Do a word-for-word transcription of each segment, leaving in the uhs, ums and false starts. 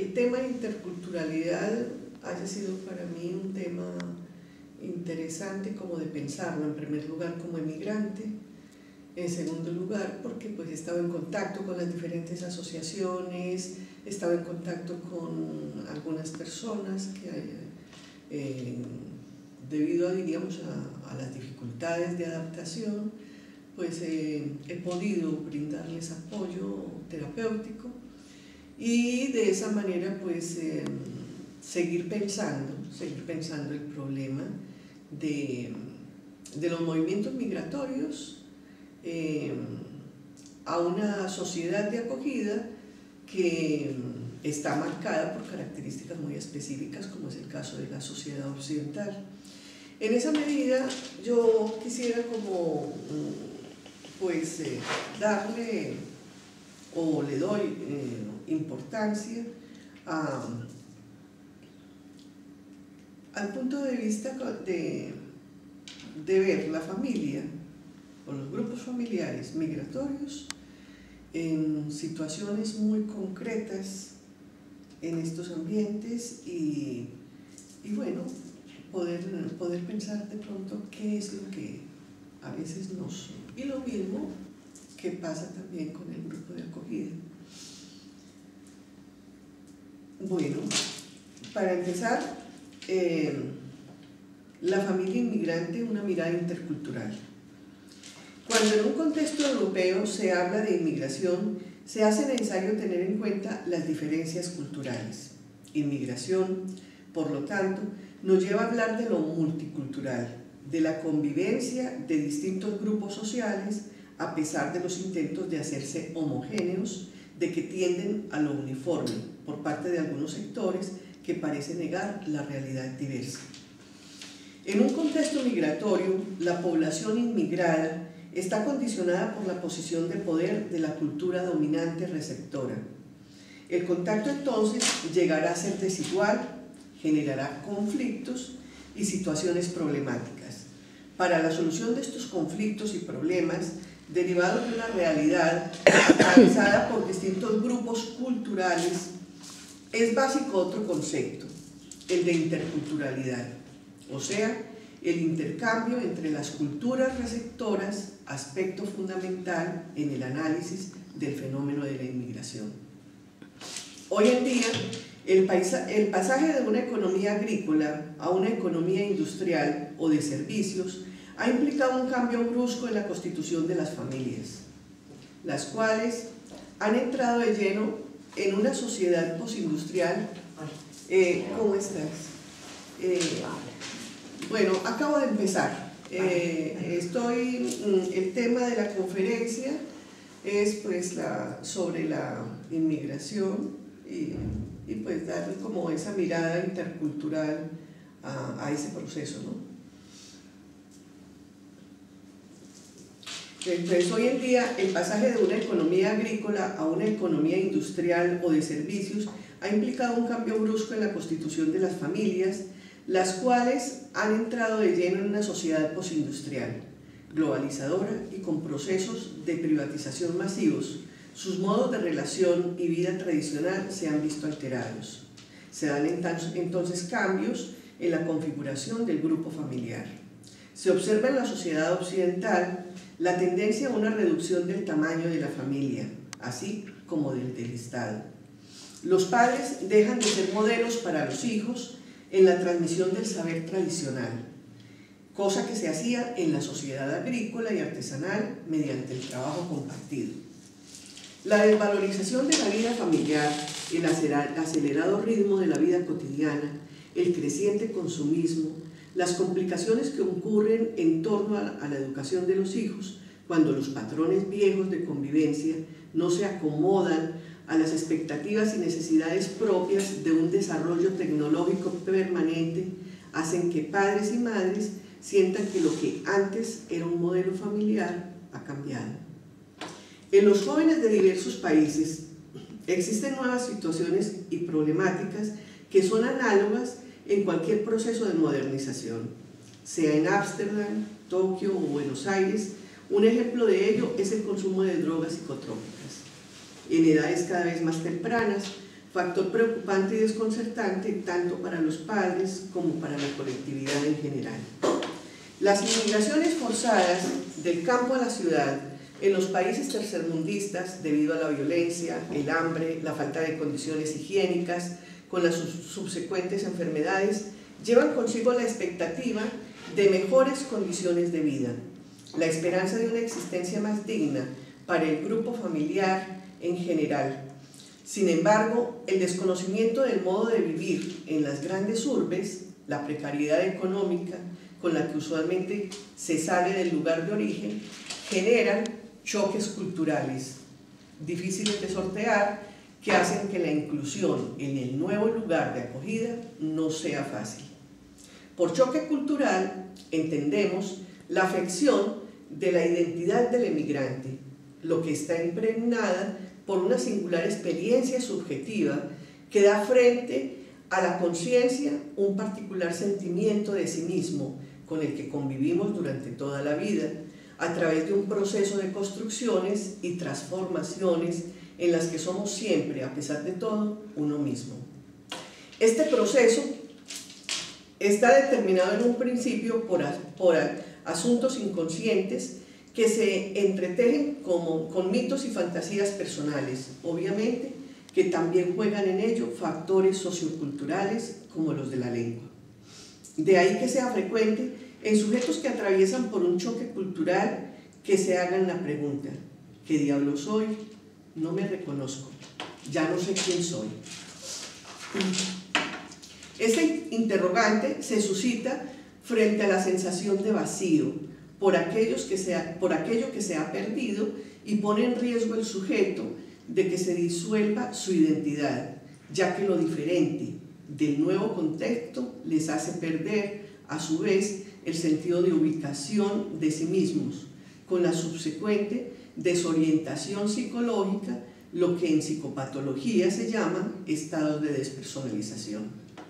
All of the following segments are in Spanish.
el tema de interculturalidad haya sido para mí un tema interesante como de pensarlo, en primer lugar como emigrante, en segundo lugar porque pues estaba en contacto con las diferentes asociaciones, estaba en contacto con algunas personas que eh, debido a, diríamos, a, a las dificultades de adaptación, pues eh, he podido brindarles apoyo terapéutico y de esa manera pues eh, seguir pensando, seguir pensando el problema de, de los movimientos migratorios eh, a una sociedad de acogida que está marcada por características muy específicas, como es el caso de la sociedad occidental. En esa medida yo quisiera como pues eh, darle o le doy eh, importancia a, al punto de vista de, de ver la familia o los grupos familiares migratorios en situaciones muy concretas en estos ambientes y, y bueno, poder, poder pensar de pronto qué es lo que a veces nos... y lo mismo que pasa también con el grupo de acogida. Bueno, para empezar, eh, la familia inmigrante, una mirada intercultural. Cuando en un contexto europeo se habla de inmigración, se hace necesario tener en cuenta las diferencias culturales. Inmigración, por lo tanto, nos lleva a hablar de lo multicultural, de la convivencia de distintos grupos sociales, a pesar de los intentos de hacerse homogéneos, de que tienden a lo uniforme por parte de algunos sectores que parecen negar la realidad diversa. En un contexto migratorio, la población inmigrada está condicionada por la posición de poder de la cultura dominante receptora. El contacto entonces llegará a ser desigual, generará conflictos y situaciones problemáticas. Para la solución de estos conflictos y problemas, derivados de una realidad atravesada por distintos grupos culturales, es básico otro concepto, el de interculturalidad, o sea, el intercambio entre las culturas receptoras, aspecto fundamental en el análisis del fenómeno de la inmigración. Hoy en día, el, el pasaje de una economía agrícola a una economía industrial o de servicios ha implicado un cambio brusco en la constitución de las familias, las cuales han entrado de lleno en una sociedad postindustrial. Eh, ¿Cómo estás? Eh, bueno, acabo de empezar. Eh, estoy, el tema de la conferencia es pues la, sobre la inmigración y, y pues darle como esa mirada intercultural a, a ese proceso, ¿no? Entonces, hoy en día, el pasaje de una economía agrícola a una economía industrial o de servicios ha implicado un cambio brusco en la constitución de las familias, las cuales han entrado de lleno en una sociedad postindustrial, globalizadora y con procesos de privatización masivos. Sus modos de relación y vida tradicional se han visto alterados. Se dan entonces cambios en la configuración del grupo familiar. Se observa en la sociedad occidental la tendencia a una reducción del tamaño de la familia, así como del, del Estado. Los padres dejan de ser modelos para los hijos en la transmisión del saber tradicional, cosa que se hacía en la sociedad agrícola y artesanal mediante el trabajo compartido. La desvalorización de la vida familiar, el acelerado ritmo de la vida cotidiana, el creciente consumismo, las complicaciones que ocurren en torno a la educación de los hijos cuando los patrones viejos de convivencia no se acomodan a las expectativas y necesidades propias de un desarrollo tecnológico permanente, hacen que padres y madres sientan que lo que antes era un modelo familiar ha cambiado. En los jóvenes de diversos países existen nuevas situaciones y problemáticas que son análogas en cualquier proceso de modernización, sea en Ámsterdam, Tokio o Buenos Aires. Un ejemplo de ello es el consumo de drogas psicotrópicas. En edades cada vez más tempranas, factor preocupante y desconcertante tanto para los padres como para la colectividad en general. Las inmigraciones forzadas del campo a la ciudad en los países tercermundistas, debido a la violencia, el hambre, la falta de condiciones higiénicas, con las subsecuentes enfermedades, llevan consigo la expectativa de mejores condiciones de vida, la esperanza de una existencia más digna para el grupo familiar en general. Sin embargo, el desconocimiento del modo de vivir en las grandes urbes, la precariedad económica con la que usualmente se sale del lugar de origen, generan choques culturales difíciles de sortear que hacen que la inclusión en el nuevo lugar de acogida no sea fácil. Por choque cultural entendemos la afección de la identidad del emigrante, lo que está impregnada por una singular experiencia subjetiva que da frente a la conciencia un particular sentimiento de sí mismo con el que convivimos durante toda la vida, a través de un proceso de construcciones y transformaciones en las que somos siempre, a pesar de todo, uno mismo. Este proceso está determinado en un principio por, por asuntos inconscientes que se entretejen como, con mitos y fantasías personales, obviamente, que también juegan en ello factores socioculturales como los de la lengua. De ahí que sea frecuente en sujetos que atraviesan por un choque cultural que se hagan la pregunta: ¿qué diablo soy? No me reconozco, ya no sé quién soy. Este interrogante se suscita frente a la sensación de vacío por, aquellos que se ha, por aquello que se ha perdido y pone en riesgo el sujeto de que se disuelva su identidad, ya que lo diferente del nuevo contexto les hace perder, a su vez, el sentido de ubicación de sí mismos, con la subsecuente desorientación psicológica, lo que en psicopatología se llaman estados de despersonalización.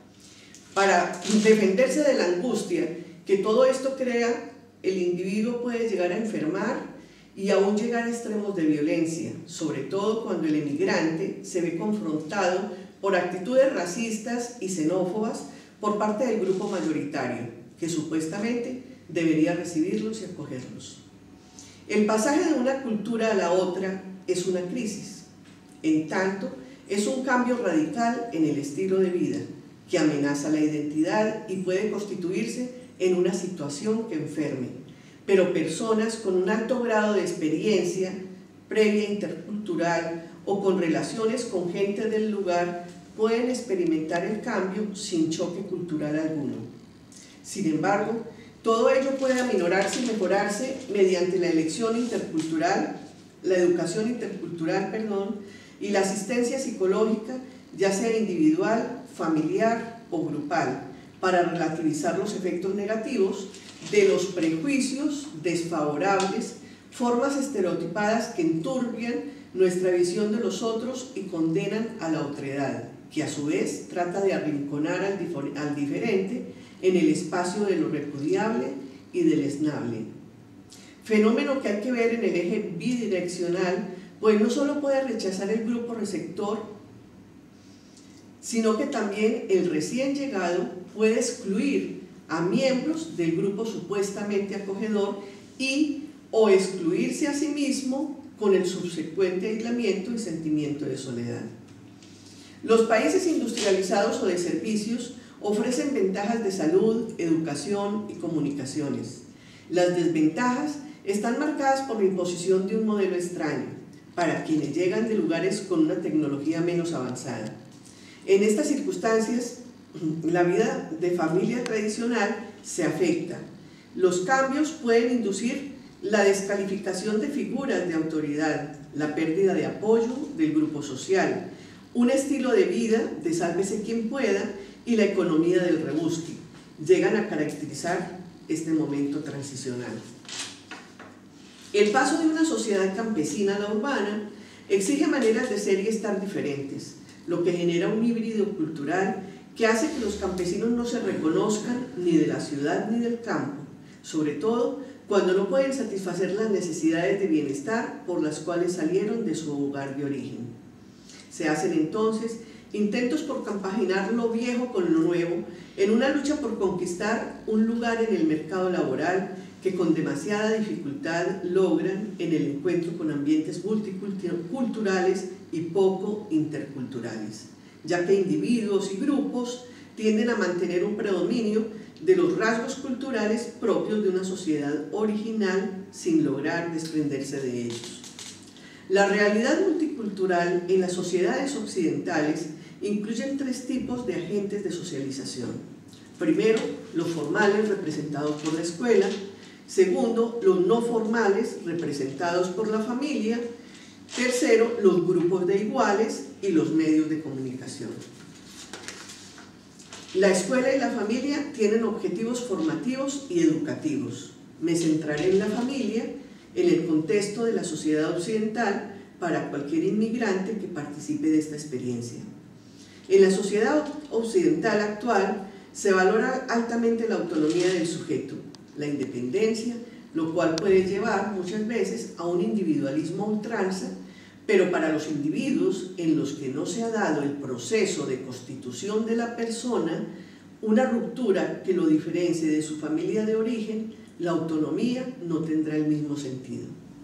Para defenderse de la angustia que todo esto crea, el individuo puede llegar a enfermar y aún llegar a extremos de violencia, sobre todo cuando el emigrante se ve confrontado por actitudes racistas y xenófobas por parte del grupo mayoritario, que supuestamente debería recibirlos y acogerlos. El pasaje de una cultura a la otra es una crisis, en tanto es un cambio radical en el estilo de vida que amenaza la identidad y puede constituirse en una situación que enferme, pero personas con un alto grado de experiencia previa intercultural o con relaciones con gente del lugar pueden experimentar el cambio sin choque cultural alguno. Sin embargo, todo ello puede aminorarse y mejorarse mediante la elección intercultural, la educación intercultural, perdón, y la asistencia psicológica, ya sea individual, familiar o grupal, para relativizar los efectos negativos de los prejuicios desfavorables, formas estereotipadas que enturbian nuestra visión de los otros y condenan a la otredad, que a su vez trata de arrinconar al, al diferente en el espacio de lo repudiable y deleznable. Fenómeno que hay que ver en el eje bidireccional, pues no solo puede rechazar el grupo receptor, sino que también el recién llegado puede excluir a miembros del grupo supuestamente acogedor y o excluirse a sí mismo con el subsecuente aislamiento y sentimiento de soledad. Los países industrializados o de servicios ofrecen ventajas de salud, educación y comunicaciones. Las desventajas están marcadas por la imposición de un modelo extraño para quienes llegan de lugares con una tecnología menos avanzada. En estas circunstancias, la vida de familia tradicional se afecta. Los cambios pueden inducir la descalificación de figuras de autoridad, la pérdida de apoyo del grupo social, un estilo de vida de sálvese quien pueda y la economía del rebusque llegan a caracterizar este momento transicional. El paso de una sociedad campesina a la urbana exige maneras de ser y estar diferentes, lo que genera un híbrido cultural que hace que los campesinos no se reconozcan ni de la ciudad ni del campo, sobre todo cuando no pueden satisfacer las necesidades de bienestar por las cuales salieron de su hogar de origen. Se hacen entonces intentos por compaginar lo viejo con lo nuevo, en una lucha por conquistar un lugar en el mercado laboral que con demasiada dificultad logran en el encuentro con ambientes multiculturales y poco interculturales, ya que individuos y grupos tienden a mantener un predominio de los rasgos culturales propios de una sociedad original sin lograr desprenderse de ellos. La realidad multicultural en las sociedades occidentales incluye tres tipos de agentes de socialización. Primero, los formales representados por la escuela. Segundo, los no formales representados por la familia. Tercero, los grupos de iguales y los medios de comunicación. La escuela y la familia tienen objetivos formativos y educativos. Me centraré en la familia, en el contexto de la sociedad occidental, para cualquier inmigrante que participe de esta experiencia. En la sociedad occidental actual se valora altamente la autonomía del sujeto, la independencia, lo cual puede llevar muchas veces a un individualismo a ultranza, pero para los individuos en los que no se ha dado el proceso de constitución de la persona, una ruptura que lo diferencie de su familia de origen, la autonomía no tendrá el mismo sentido.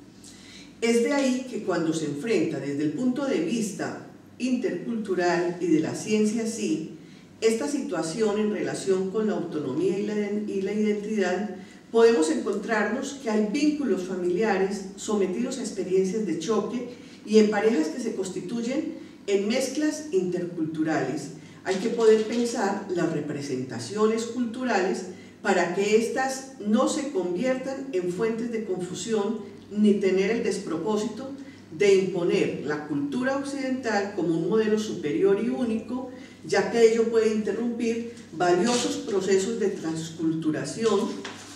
Es de ahí que cuando se enfrenta desde el punto de vista intercultural y de la ciencia sí, esta situación en relación con la autonomía y la, y la identidad, podemos encontrarnos que hay vínculos familiares sometidos a experiencias de choque y en parejas que se constituyen en mezclas interculturales. Hay que poder pensar las representaciones culturales para que éstas no se conviertan en fuentes de confusión ni tener el despropósito de imponer la cultura occidental como un modelo superior y único, ya que ello puede interrumpir valiosos procesos de transculturación,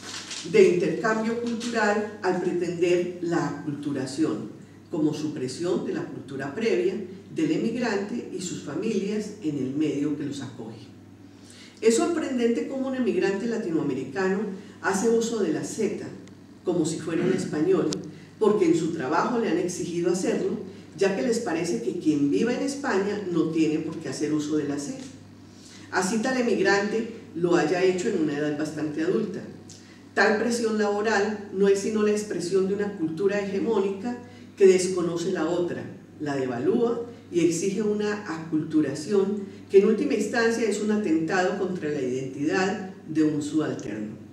de intercambio cultural al pretender la aculturación, como supresión de la cultura previa del emigrante y sus familias en el medio que los acoge. Es sorprendente cómo un emigrante latinoamericano hace uso de la Z, como si fuera un español, porque en su trabajo le han exigido hacerlo, ya que les parece que quien viva en España no tiene por qué hacer uso de la C. Así tal emigrante lo haya hecho en una edad bastante adulta. Tal presión laboral no es sino la expresión de una cultura hegemónica que desconoce la otra, la devalúa y exige una aculturación que en última instancia es un atentado contra la identidad de un subalterno.